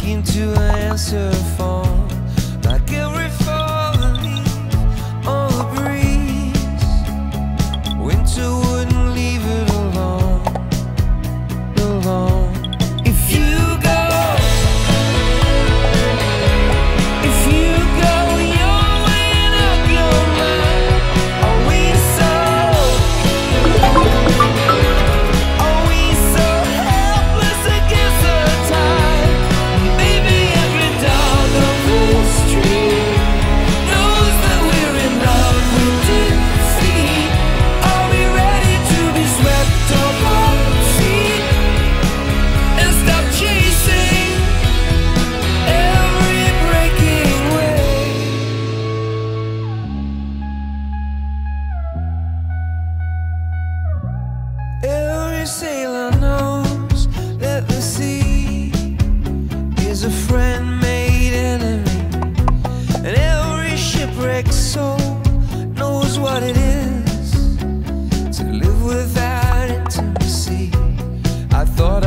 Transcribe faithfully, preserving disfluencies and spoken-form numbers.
speaking to an answer phone, like every fallen leaf on the breeze. Winter wouldn't leave it alone, alone. If you go, if you go, you're weighing up your mind. Are we so, are we so helpless against the tide? Maybe every dog on the street knows that we're in love with defeat. Are we ready to be swept off our feet and stop chasing every breaking wave? Every sailor knows that the sea is a friend made enemy, and every shipwrecked soul knows what it is to live without intimacy. I thought